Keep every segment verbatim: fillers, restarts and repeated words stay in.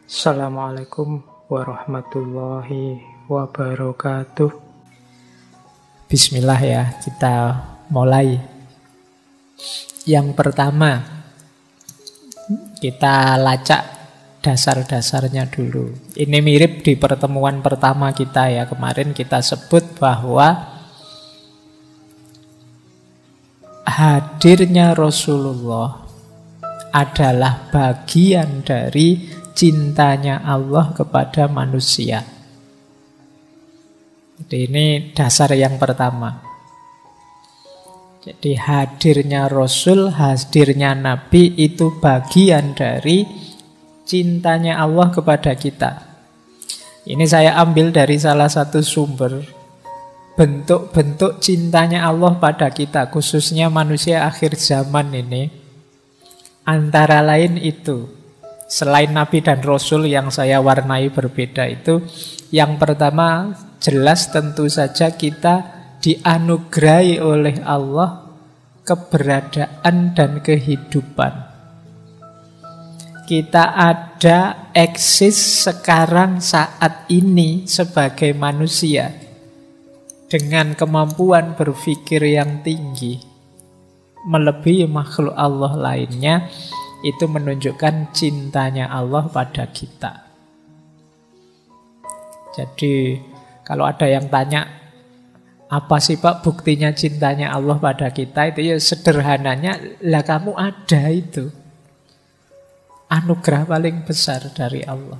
Assalamualaikum warahmatullahi wabarakatuh. Bismillah ya, kita mulai. Yang pertama, kita lacak dasar-dasarnya dulu. Ini mirip di pertemuan pertama kita ya. Kemarin kita sebut bahwa hadirnya Rasulullah adalah bagian dari cintanya Allah kepada manusia. Jadi ini dasar yang pertama. Jadi hadirnya Rasul, hadirnya Nabi itu bagian dari cintanya Allah kepada kita. Ini saya ambil dari salah satu sumber bentuk-bentuk cintanya Allah pada kita, khususnya manusia akhir zaman ini. Antara lain itu, selain Nabi dan Rasul yang saya warnai berbeda itu, yang pertama jelas tentu saja kita dianugerahi oleh Allah keberadaan dan kehidupan. Kita ada eksis sekarang saat ini sebagai manusia dengan kemampuan berpikir yang tinggi melebihi makhluk Allah lainnya. Itu menunjukkan cintanya Allah pada kita. Jadi kalau ada yang tanya, apa sih Pak buktinya cintanya Allah pada kita? Itu ya sederhananya, lah kamu ada itu. Anugerah paling besar dari Allah.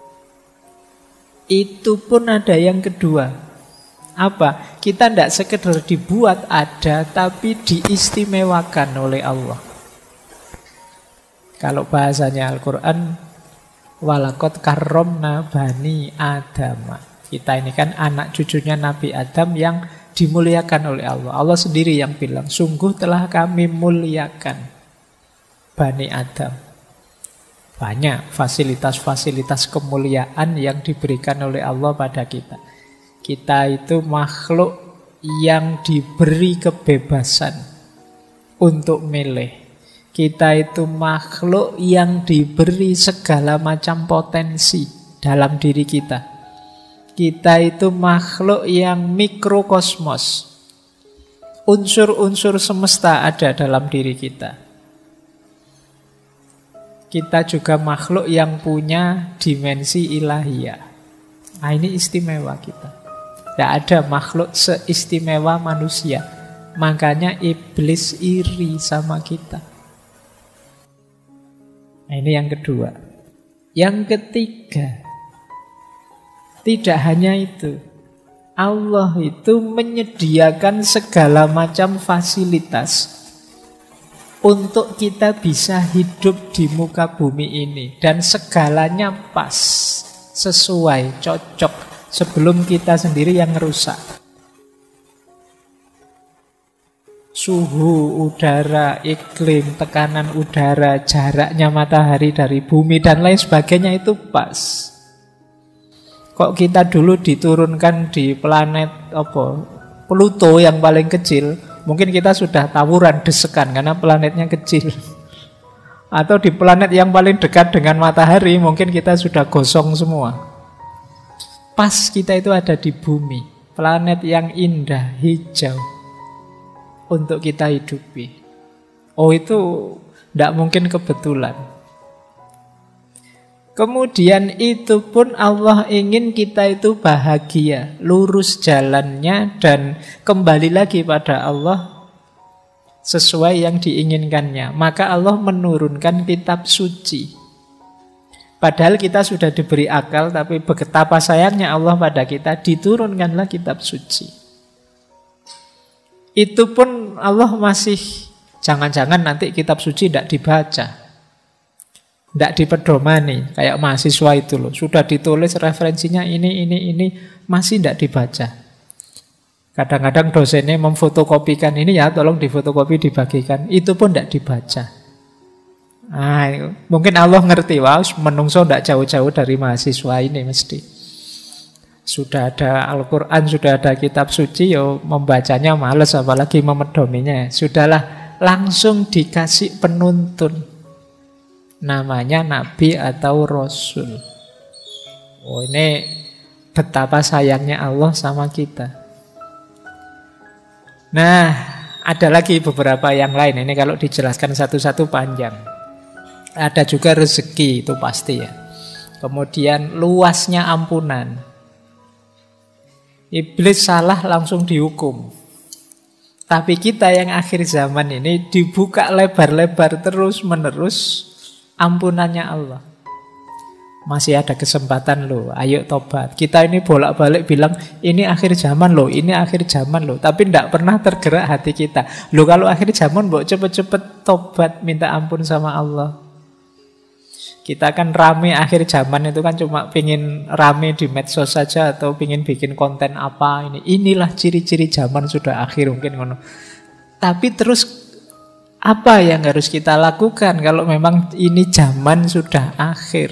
Itu pun ada yang kedua. Apa? Kita tidak sekedar dibuat ada, tapi diistimewakan oleh Allah. Kalau bahasanya Al-Quran, walaqad karramna bani Adam. Kita ini kan anak cucunya Nabi Adam yang dimuliakan oleh Allah. Allah sendiri yang bilang, sungguh telah kami muliakan Bani Adam. Banyak fasilitas-fasilitas kemuliaan yang diberikan oleh Allah pada kita. Kita itu makhluk yang diberi kebebasan untuk milih. Kita itu makhluk yang diberi segala macam potensi dalam diri kita. Kita itu makhluk yang mikrokosmos. Unsur-unsur semesta ada dalam diri kita. Kita juga makhluk yang punya dimensi ilahiyah. Nah, ini istimewa kita. Tidak ada makhluk seistimewa manusia. Makanya iblis iri sama kita. Nah, ini yang kedua. Yang ketiga, tidak hanya itu. Allah itu menyediakan segala macam fasilitas untuk kita bisa hidup di muka bumi ini. Dan segalanya pas, sesuai, cocok, sebelum kita sendiri yang rusak. Suhu udara, iklim, tekanan udara, jaraknya matahari dari bumi, dan lain sebagainya itu pas. Kok kita dulu diturunkan di planet apa, Pluto yang paling kecil, mungkin kita sudah tawuran, desekan, karena planetnya kecil. Atau di planet yang paling dekat dengan matahari, mungkin kita sudah gosong semua. Pas kita itu ada di bumi, planet yang indah, hijau, untuk kita hidupi. Oh, itu tidak mungkin kebetulan. Kemudian itu pun Allah ingin kita itu bahagia, lurus jalannya, dan kembali lagi pada Allah sesuai yang diinginkannya. Maka Allah menurunkan kitab suci. Padahal kita sudah diberi akal, tapi betapa sayangnya Allah pada kita, diturunkanlah kitab suci. Itu pun Allah masih, jangan-jangan nanti kitab suci tidak dibaca, tidak dipedomani. Kayak mahasiswa itu loh, sudah ditulis referensinya ini, ini, ini, masih tidak dibaca. Kadang-kadang dosennya memfotokopikan ini, ya tolong difotokopi, dibagikan. Itu pun tidak dibaca. Nah, mungkin Allah ngerti, wah menungso tidak jauh-jauh dari mahasiswa ini mesti. Sudah ada Al-Quran, sudah ada kitab suci, yo membacanya males, apalagi memedominya. Sudahlah, langsung dikasih penuntun. namanya nabi atau rasul. Oh, ini betapa sayangnya Allah sama kita. Nah, ada lagi beberapa yang lain. Ini kalau dijelaskan satu-satu panjang. Ada juga rezeki, itu pasti ya. Kemudian luasnya ampunan. Iblis salah langsung dihukum. Tapi kita yang akhir zaman ini dibuka lebar-lebar terus-menerus ampunannya Allah. Masih ada kesempatan loh, ayo tobat. Kita ini bolak-balik bilang, ini akhir zaman loh, ini akhir zaman loh. Tapi tidak pernah tergerak hati kita. Loh kalau akhir zaman, mbok cepet-cepet tobat, minta ampun sama Allah. Kita kan rame akhir zaman itu kan cuma pingin rame di medsos saja atau pingin bikin konten apa ini. Inilah ciri-ciri zaman sudah akhir mungkin ngono. Tapi terus apa yang harus kita lakukan kalau memang ini zaman sudah akhir?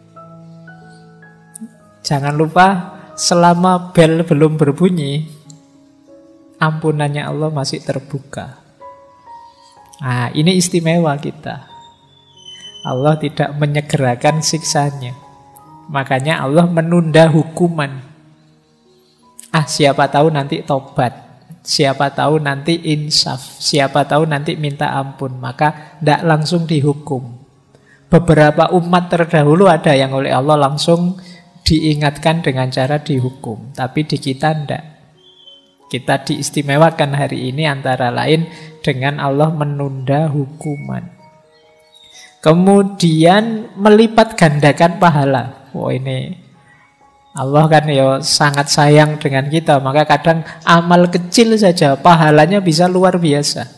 Jangan lupa selama bel belum berbunyi, ampunannya Allah masih terbuka. Nah, ini istimewa kita. Allah tidak menyegerakan siksanya. Makanya Allah menunda hukuman. Ah, siapa tahu nanti tobat. Siapa tahu nanti insaf. Siapa tahu nanti minta ampun. Maka tidak langsung dihukum. Beberapa umat terdahulu ada yang oleh Allah langsung diingatkan dengan cara dihukum. Tapi di kita tidak. Kita diistimewakan hari ini antara lain dengan Allah menunda hukuman. Kemudian melipat gandakan pahala. Oh, ini Allah kan ya sangat sayang dengan kita. Maka kadang amal kecil saja pahalanya bisa luar biasa.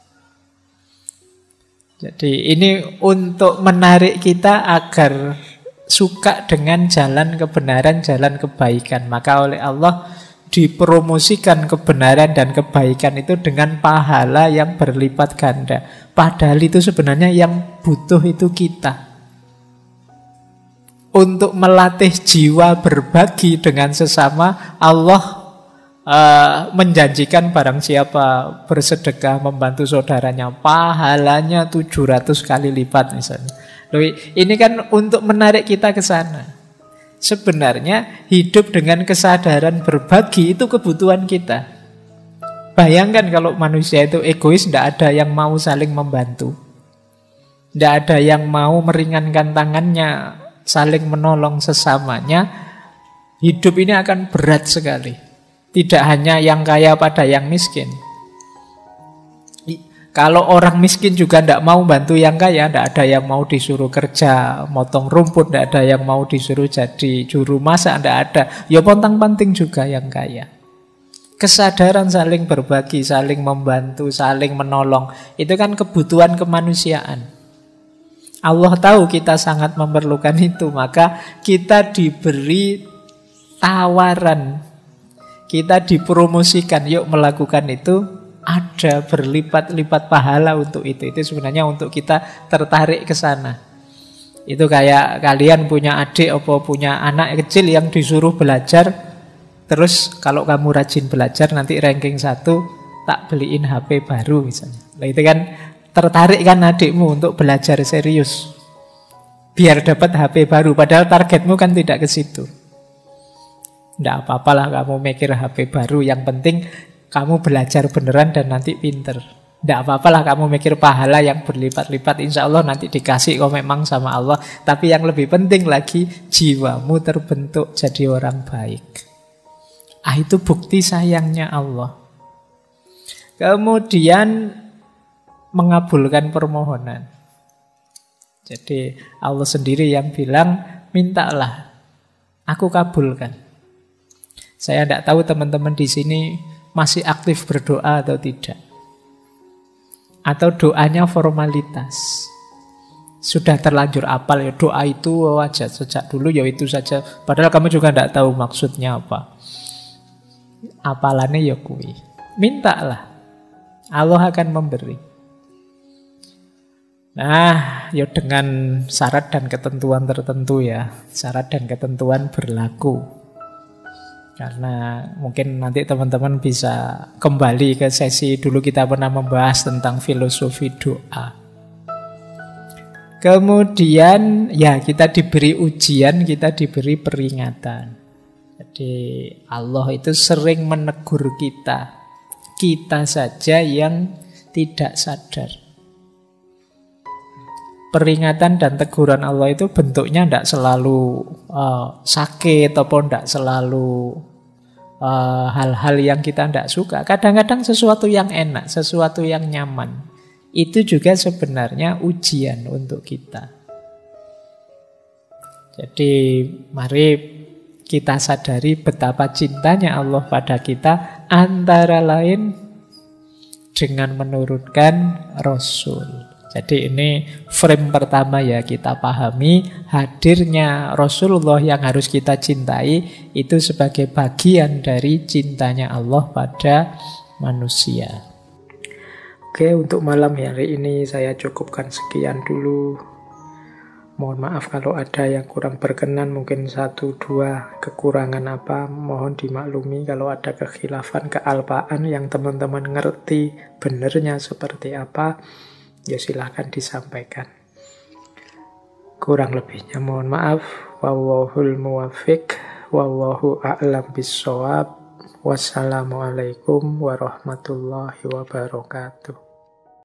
Jadi ini untuk menarik kita agar suka dengan jalan kebenaran, jalan kebaikan. Maka oleh Allah dipromosikan kebenaran dan kebaikan itu dengan pahala yang berlipat ganda. Padahal itu sebenarnya yang butuh itu kita. Untuk melatih jiwa berbagi dengan sesama, Allah uh, menjanjikan barang siapa bersedekah membantu saudaranya, pahalanya tujuh ratus kali lipat misalnya. Loh, ini kan untuk menarik kita ke sana. Sebenarnya hidup dengan kesadaran berbagi itu kebutuhan kita. Bayangkan kalau manusia itu egois, tidak ada yang mau saling membantu. Tidak ada yang mau meringankan tangannya, saling menolong sesamanya. Hidup ini akan berat sekali. Tidak hanya yang kaya pada yang miskin. Kalau orang miskin juga tidak mau bantu yang kaya, tidak ada yang mau disuruh kerja, motong rumput, tidak ada yang mau disuruh jadi juru masak, tidak ada. Ya pontang-panting juga yang kaya. Kesadaran saling berbagi, saling membantu, saling menolong, itu kan kebutuhan kemanusiaan. Allah tahu kita sangat memerlukan itu, maka kita diberi tawaran, kita dipromosikan, yuk melakukan itu. Ada berlipat-lipat pahala untuk itu. Itu sebenarnya untuk kita tertarik ke sana. Itu kayak kalian punya adik atau punya anak kecil yang disuruh belajar. Terus kalau kamu rajin belajar nanti ranking satu, tak beliin H P baru misalnya. Nah, itu kan tertarik kan adikmu untuk belajar serius. Biar dapat H P baru. Padahal targetmu kan tidak ke situ. Tidak apa-apalah kamu mikir H P baru. Yang penting kamu belajar beneran dan nanti pinter. Tidak apa-apalah kamu mikir pahala yang berlipat-lipat. Insya Allah nanti dikasih kok memang sama Allah. Tapi yang lebih penting lagi, jiwamu terbentuk jadi orang baik. Ah, itu bukti sayangnya Allah. Kemudian mengabulkan permohonan. Jadi Allah sendiri yang bilang, mintalah, aku kabulkan. Saya tidak tahu teman-teman di sini masih aktif berdoa atau tidak. Atau doanya formalitas. Sudah terlanjur apal ya, doa itu wajah sejak dulu ya itu saja. Padahal kamu juga tidak tahu maksudnya apa. Apalannya ya kui. Mintalah, Allah akan memberi. Nah, ya dengan syarat dan ketentuan tertentu ya. Syarat dan ketentuan berlaku. Karena mungkin nanti teman-teman bisa kembali ke sesi dulu kita pernah membahas tentang filosofi doa. kemudian ya kita diberi ujian, kita diberi peringatan. Jadi Allah itu sering menegur kita. Kita saja yang tidak sadar. Peringatan dan teguran Allah itu bentuknya tidak selalu uh, sakit ataupun tidak selalu uh, hal-hal yang kita tidak suka. Kadang-kadang sesuatu yang enak, sesuatu yang nyaman. Itu juga sebenarnya ujian untuk kita. Jadi mari kita sadari betapa cintanya Allah pada kita, antara lain dengan menurunkan Rasul. Jadi ini frame pertama ya, kita pahami hadirnya Rasulullah yang harus kita cintai itu sebagai bagian dari cintanya Allah pada manusia. Oke, untuk malam hari ini saya cukupkan sekian dulu. Mohon maaf kalau ada yang kurang berkenan, mungkin satu dua kekurangan apa, mohon dimaklumi. Kalau ada kekhilafan, kealpaan yang teman-teman ngerti benernya seperti apa, ya silahkan disampaikan. Kurang lebihnya mohon maaf. Wallahul muwaffiq, wallahu a'lam bissawab. Wassalamualaikum warahmatullahi wabarakatuh.